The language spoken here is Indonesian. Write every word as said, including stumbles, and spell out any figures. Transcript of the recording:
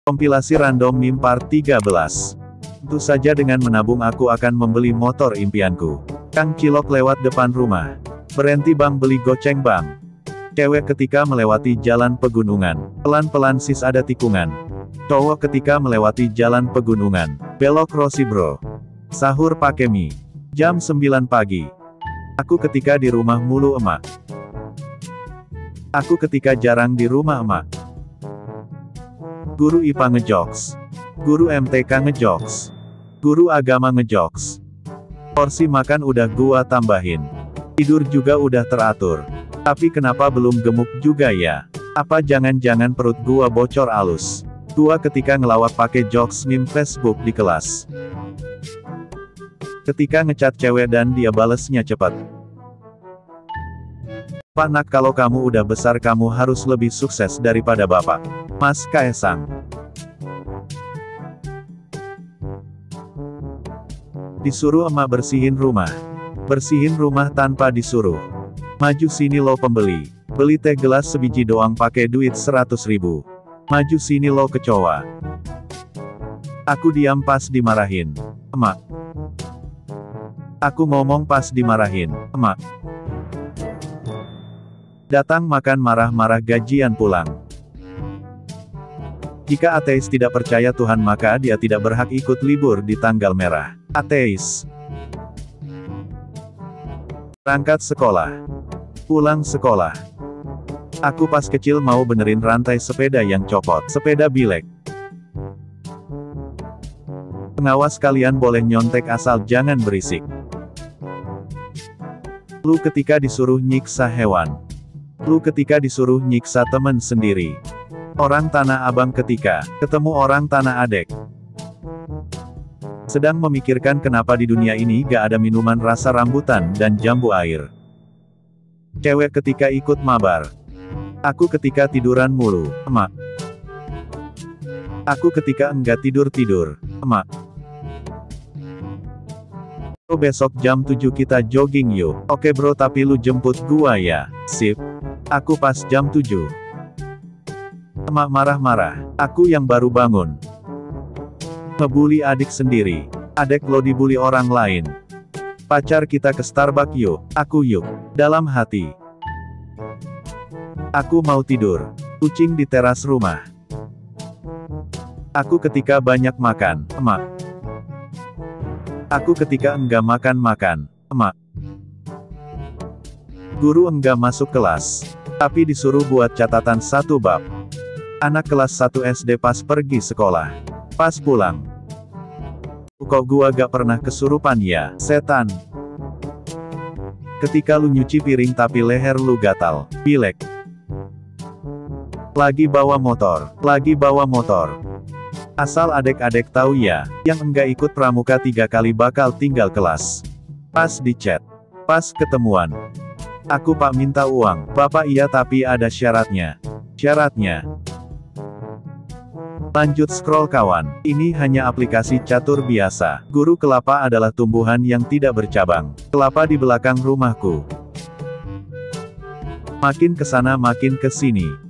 Kompilasi random meme part tiga belas. Tentu saja dengan menabung aku akan membeli motor impianku. Kang Cilok lewat depan rumah. Berhenti bang, beli goceng bang. Cewek ketika melewati jalan pegunungan. Pelan-pelan sis ada tikungan. Cowok ketika melewati jalan pegunungan. Belok Rossi bro. Sahur pake mie. Jam sembilan pagi. Aku ketika di rumah mulu emak. Aku ketika jarang di rumah emak. Guru I P A ngejokes. Guru M T K ngejokes. Guru agama ngejokes. Porsi makan udah gua tambahin. Tidur juga udah teratur. Tapi kenapa belum gemuk juga ya? Apa jangan-jangan perut gua bocor alus? Gua ketika ngelawak pakai jokes meme Facebook di kelas. Ketika ngecat cewek dan dia balesnya cepet. Pak nak, kalau kamu udah besar kamu harus lebih sukses daripada bapak. Mas Kaesang. Disuruh emak bersihin rumah. Bersihin rumah tanpa disuruh. Maju sini lo pembeli. Beli teh gelas sebiji doang pakai duit seratus ribu. Maju sini lo kecoa. Aku diam pas dimarahin. Emak. Aku ngomong pas dimarahin. Emak. Datang makan marah-marah gajian pulang. Jika ateis tidak percaya Tuhan maka dia tidak berhak ikut libur di tanggal merah. Ateis. Berangkat sekolah. Pulang sekolah. Aku pas kecil mau benerin rantai sepeda yang copot. Sepeda bilek. Pengawas kalian boleh nyontek asal jangan berisik. Lu ketika disuruh nyiksa hewan. Lu ketika disuruh nyiksa temen sendiri. Orang Tanah Abang ketika ketemu orang Tanah Adek. Sedang memikirkan kenapa di dunia ini gak ada minuman rasa rambutan dan jambu air. Cewek ketika ikut mabar. Aku ketika tiduran mulu, emak. Aku ketika enggak tidur-tidur, emak. Bro, besok jam tujuh kita jogging yuk. Oke bro, tapi lu jemput gua ya. Sip. Aku pas jam tujuh. Emak marah-marah. Aku yang baru bangun. Ngebully adik sendiri. Adek lo dibully orang lain. Pacar kita ke Starbucks yuk. Aku yuk. Dalam hati. Aku mau tidur. Kucing di teras rumah. Aku ketika banyak makan, emak. Aku ketika enggak makan-makan, emak. Guru enggak masuk kelas. Tapi disuruh buat catatan satu bab. Anak kelas satu S D pas pergi sekolah. Pas pulang. Kok gua gak pernah kesurupan ya, setan? Ketika lu nyuci piring tapi leher lu gatal, bilek. Lagi bawa motor, lagi bawa motor. Asal adek-adek tahu ya, yang enggak ikut pramuka tiga kali bakal tinggal kelas. Pas di chat, pas ketemuan. Aku pak minta uang, bapak iya tapi ada syaratnya. Syaratnya. Lanjut scroll kawan, ini hanya aplikasi catur biasa. Guru kelapa adalah tumbuhan yang tidak bercabang. Kelapa di belakang rumahku. Makin kesana makin kesini.